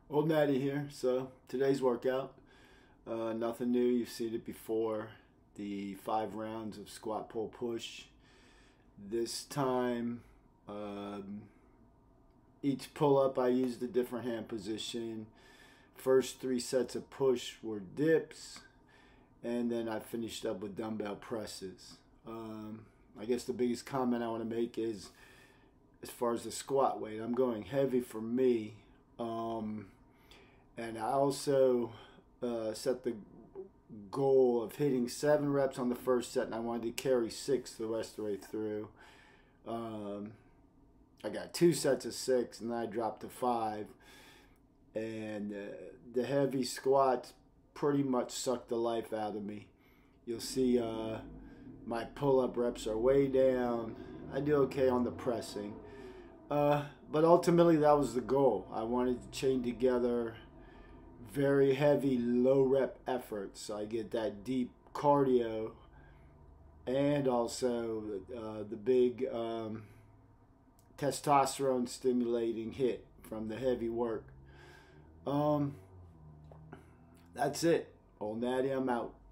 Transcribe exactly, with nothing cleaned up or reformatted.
Old Natty here. So today's workout, uh, nothing new. You've seen it before. The five rounds of squat, pull, push. This time, um, each pull up I used a different hand position. First three sets of push were dips, and then I finished up with dumbbell presses. Um, I guess the biggest comment I want to make is, as far as the squat weight, I'm going heavy for me. Um, and I also uh, set the goal of hitting seven reps on the first set, and I wanted to carry six the rest of the way through. Um, I got two sets of six, and then I dropped to five. And uh, the heavy squats pretty much sucked the life out of me. You'll see uh, my pull-up reps are way down. I do okay on the pressing. Uh, but ultimately, that was the goal. I wanted to chain together very heavy, low rep efforts. So I get that deep cardio and also uh, the big um, testosterone stimulating hit from the heavy work. Um, that's it. Old Natty, I'm out.